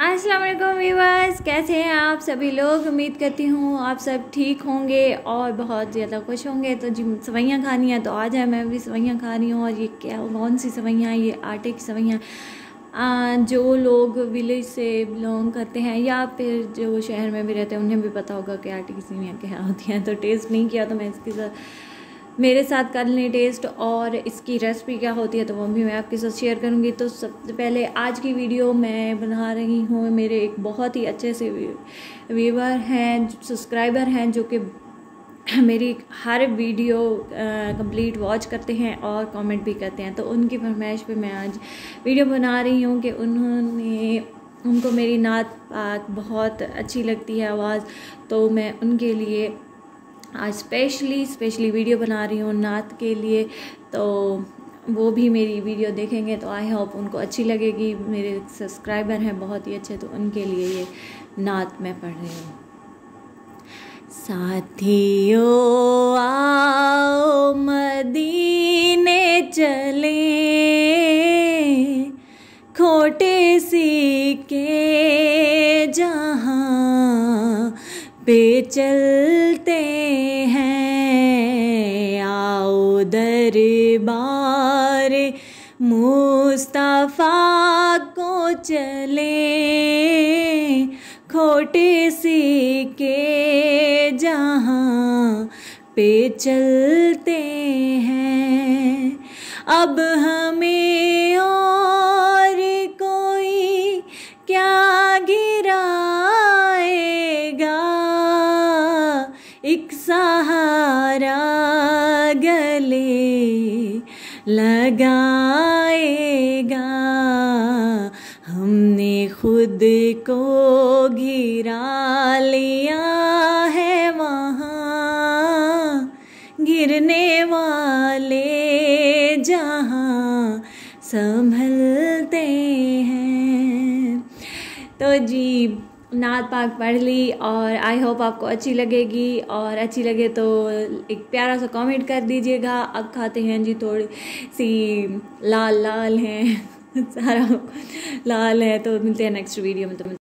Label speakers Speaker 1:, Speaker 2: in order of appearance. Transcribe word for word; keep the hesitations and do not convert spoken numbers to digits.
Speaker 1: अस्सलाम वालेकुम व्यूअर्स, कैसे हैं आप सभी लोग। उम्मीद करती हूँ आप सब ठीक होंगे और बहुत ज़्यादा खुश होंगे। तो जी सवैयाँ खानी है तो आज है, मैं भी सवैयाँ खा रही हूँ। और ये क्या कौन सी सवैयाँ, ये आटे की सवैयाँ। जो लोग विलेज से बिलोंग करते हैं या फिर जो शहर में भी रहते हैं उन्हें भी पता होगा कि आटे की सवैयाँ क्या होती हैं। तो टेस्ट नहीं किया तो मैं इसके साथ मेरे साथ कर लें टेस्ट, और इसकी रेसिपी क्या होती है तो वो भी मैं आपके साथ शेयर करूंगी। तो सबसे पहले आज की वीडियो मैं बना रही हूँ, मेरे एक बहुत ही अच्छे से व्यूवर हैं, सब्सक्राइबर हैं, जो कि मेरी हर वीडियो कंप्लीट वॉच करते हैं और कमेंट भी करते हैं। तो उनकी फरमाइश पे मैं आज वीडियो बना रही हूँ कि उन्होंने उनको मेरी नात पाक बहुत अच्छी लगती है आवाज़, तो मैं उनके लिए आज स्पेशली स्पेशली वीडियो बना रही हूँ नात के लिए। तो वो भी मेरी वीडियो देखेंगे तो आई होप उनको अच्छी लगेगी। मेरे सब्सक्राइबर हैं बहुत ही अच्छे, तो उनके लिए ये नात मैं पढ़ रही हूँ। साथियों आओ मदीने चले, खोटे सिक्के जहाँ पे चलते हैं, आओ दरबार मुस्तफ़ा को चले, खोटे सिक्के जहाँ पे चलते हैं। अब हमें और कोई क्या गिराएगा, एक सहारा गले लगाएगा। हमने खुद को गिरा लिया है वहाँ, गिरने वाले जहाँ संभलते हैं। तो जी नात पाक पढ़ ली और आई होप आपको अच्छी लगेगी, और अच्छी लगे तो एक प्यारा सा कमेंट कर दीजिएगा। अब खाते हैं जी, थोड़ी सी लाल लाल हैं सारा लाल है। तो मिलते हैं नेक्स्ट वीडियो में। तो